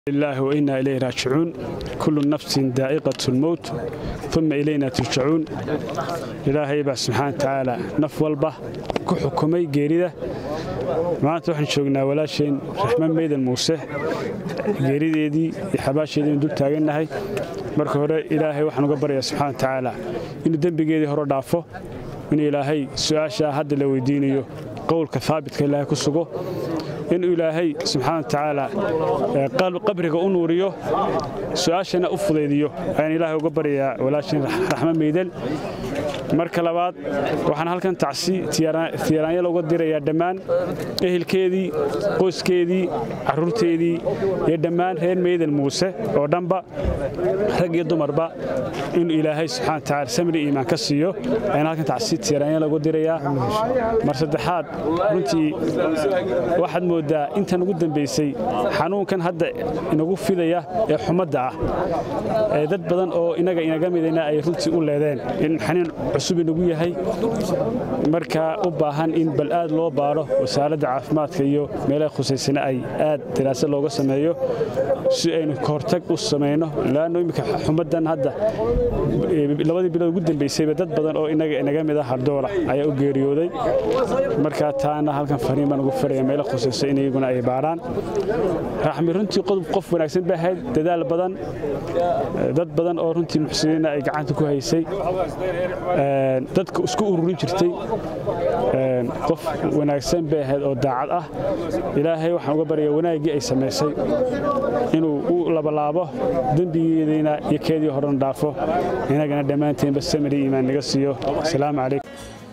الله وإنا إليه راجعون كل نفس ذائقة الموت ثم إلينا ترجعون إلهي بس سبحانه وتعالى نف والبه كحكمي جيريده maanta waxaan joognaa walaasheen Raxmaan Meedan Muuse geerideedii xabaasheedii dul taaganahay marka hore Ilaahay waxaan uga baryaa subxaanahu wa ta'ala inuu dambigeedii hore dhaafo in Ilaahay su'aasha hadda la weydiinayo qowlka thaabidka Ilaahay ku sugo in Ilaahay subxaanahu wa ta'ala qabriga u nuuriyo su'aashana u fudeediyo ayaan Ilaahay uga baryaa walaasheen Raxmaan Meedan marka labaad waxaan halkan tacsi tiiraanyada uga dirayaa dhamaan ehelkeedii qoyskeedii caruurteedii iyo dhamaan reer Meedan Muuse oo dhanba rag iyo dumarba in Ilaahay subxaanahu wa ta'ala samri iimaan ka siiyo ayaan halkan tacsi tiiraanyada uga dirayaa mar saddexaad runtii waxaad moodaa intan ugu dambeysay xanuunkan hadda inagu fidaya ee xumadda ah dad badan oo inaga midayna ay runtii u leedeen in xaniin cusub inagu yahay marka u baahan in bal aad loo baaro wasaaradda caafimaadka iyo meelaha khuseysana ay aad daraasad looga sameeyo si aynu ka hortag u sameeyno laano imika xumaddan hadda labadii bilood ugu dambeysay dad badan oo inaga mid ah hardoola ayaa u geeriyooday marka taana halkan fariiman ugu faraya meelaha khuseysa in iyaguna ay baaraan raxmi runtii qof wanaagsan baa ahayd dadaal badan dad badan oo runtii muxsiniina ay gacanta ku haysay dadka isku ururin jirtay qof wanaagsan baa ahayd oo daacad ah Ilaahay waxaan uga baryaa wanaagii ay sameysay inuu u labalaabo dambigeedina iyo keedii horan dhaafo inagana dhamaanteen bas samri iimaan naga siiyo assalaamu calaykum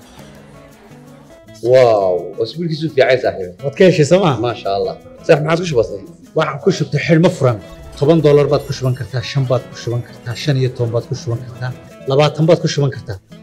واو اسبوعك في عايز صاحبي wadkeeshi sama ما شاء الله صح ما عاد وش بصير waxaan ku shubtay xilmo furan $10 baad ku shuban kartaa 5 baad ku shuban kartaa 15 baad ku shuban kartaa 20 baad ku shuban kartaa